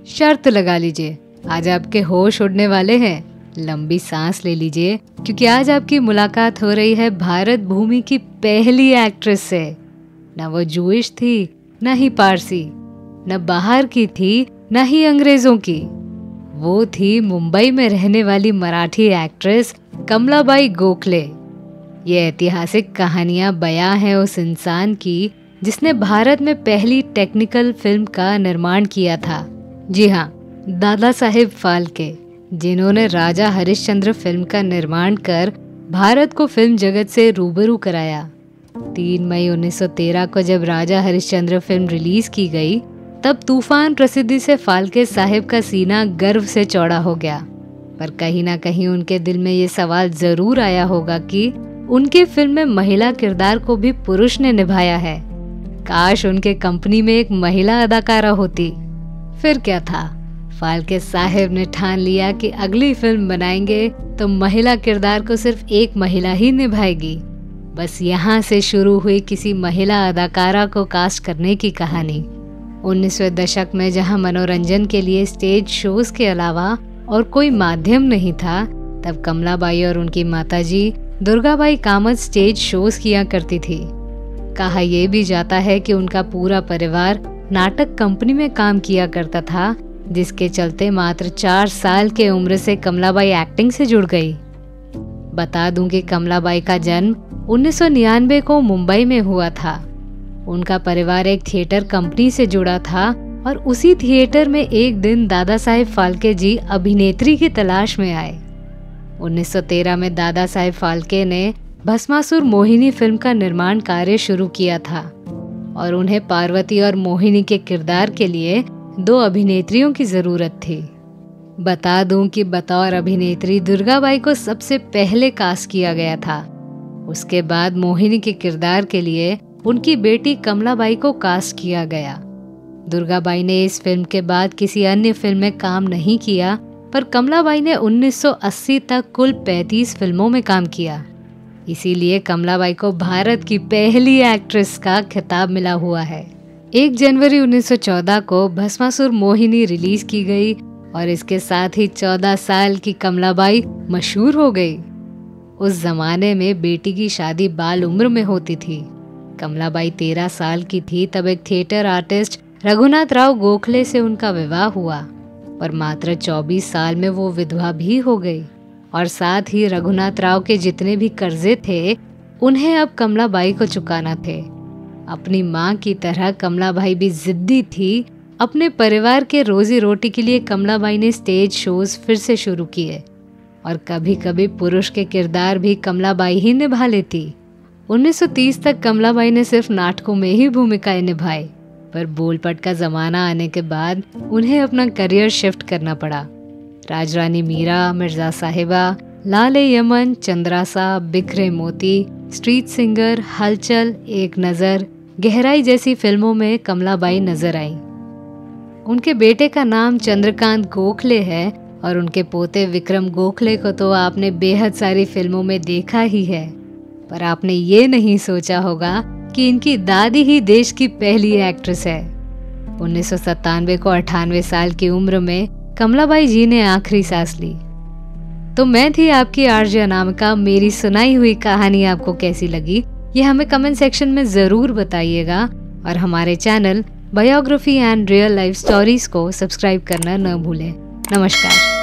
शर्त लगा लीजिए, आज आपके होश उड़ने वाले हैं। लंबी सांस ले लीजिए, क्योंकि आज आपकी मुलाकात हो रही है भारत भूमि की पहली एक्ट्रेस से। न वो जूइश थी, न ही पारसी, न बाहर की थी, न ही अंग्रेजों की। वो थी मुंबई में रहने वाली मराठी एक्ट्रेस कमलाबाई गोखले। ये ऐतिहासिक कहानियां बयां हैं उस इंसान की जिसने भारत में पहली टेक्निकल फिल्म का निर्माण किया था। जी हाँ, दादा साहेब फाल्के, जिन्होंने राजा हरिश्चंद्र फिल्म का निर्माण कर भारत को फिल्म जगत से रूबरू कराया। 3 मई 1913 को जब राजा हरिश्चंद्र फिल्म रिलीज की गई, तब तूफान प्रसिद्धि से फाल्के साहब का सीना गर्व से चौड़ा हो गया। पर कहीं ना कहीं उनके दिल में ये सवाल जरूर आया होगा कि उनकी फिल्म में महिला किरदार को भी पुरुष ने निभाया है। काश उनके कंपनी में एक महिला अदाकारा होती। फिर क्या था, फाल्के साहब ने ठान लिया कि अगली फिल्म बनाएंगे तो महिला किरदार को सिर्फ एक महिला ही निभाएगी। बस यहाँ से शुरू हुई किसी महिला अदाकारा को कास्ट करने की कहानी। 19वें दशक में जहाँ मनोरंजन के लिए स्टेज शोज के अलावा और कोई माध्यम नहीं था, तब कमलाबाई और उनकी माताजी दुर्गाबाई कामत स्टेज शोज किया करती थी। कहा यह भी जाता है कि उनका पूरा परिवार नाटक कंपनी में काम किया करता था, जिसके चलते मात्र 4 साल के उम्र से कमलाबाई एक्टिंग से जुड़ गई। बता दूं कि कमलाबाई का जन्म 1999 को मुंबई में हुआ था। उनका परिवार एक थिएटर कंपनी से जुड़ा था और उसी थिएटर में एक दिन दादा साहेब फाल्के जी अभिनेत्री की तलाश में आए। 1913 में दादा साहेब फाल्के ने भस्मासुर मोहिनी फिल्म का निर्माण कार्य शुरू किया था और उन्हें पार्वती और मोहिनी के किरदार के लिए 2 अभिनेत्रियों की जरूरत थी। बता दूं कि बतौर अभिनेत्री दुर्गाबाई को सबसे पहले कास्ट किया गया था। उसके बाद मोहिनी के किरदार के लिए उनकी बेटी कमलाबाई को कास्ट किया गया। दुर्गाबाई ने इस फिल्म के बाद किसी अन्य फिल्म में काम नहीं किया, पर कमलाबाई ने 1980 तक कुल 35 फिल्मों में काम किया। इसीलिए कमलाबाई को भारत की पहली एक्ट्रेस का खिताब मिला हुआ है। 1 जनवरी 1914 को भस्मासुर मोहिनी रिलीज की गई और इसके साथ ही 14 साल की कमलाबाई मशहूर हो गई। उस जमाने में बेटी की शादी बाल उम्र में होती थी। कमलाबाई 13 साल की थी तब एक थिएटर आर्टिस्ट रघुनाथ राव गोखले से उनका विवाह हुआ, पर मात्र 24 साल में वो विधवा भी हो गई और साथ ही रघुनाथ राव के जितने भी कर्जे थे उन्हें अब कमलाबाई को चुकाना थे। अपनी माँ की तरह कमलाबाई भी जिद्दी थी। अपने परिवार के रोजी रोटी के लिए कमलाबाई ने स्टेज शोज फिर से शुरू किए और कभी कभी पुरुष के किरदार भी कमलाबाई ही निभा लेती। 1930 तक कमलाबाई ने सिर्फ नाटकों में ही भूमिकाएं निभाई, पर बोलपट का जमाना आने के बाद उन्हें अपना करियर शिफ्ट करना पड़ा। राजरानी मीरा, मिर्जा साहिबा, लाले यमन, चंद्रासा, बिखरे मोती, स्ट्रीट सिंगर, हलचल, एक नज़र, गहराई जैसी फिल्मों में कमलाबाई नजर आई। उनके बेटे का नाम चंद्रकांत गोखले है और उनके पोते विक्रम गोखले को तो आपने बेहद सारी फिल्मों में देखा ही है, पर आपने ये नहीं सोचा होगा कि इनकी दादी ही देश की पहली एक्ट्रेस है। 1997 को 98 साल की उम्र में कमलाबाई जी ने आखिरी सांस ली। तो मैं थी आपकी आरजे अनामिका। मेरी सुनाई हुई कहानी आपको कैसी लगी ये हमें कमेंट सेक्शन में जरूर बताइएगा और हमारे channel biography and real life stories को सब्सक्राइब करना न भूलें। नमस्कार।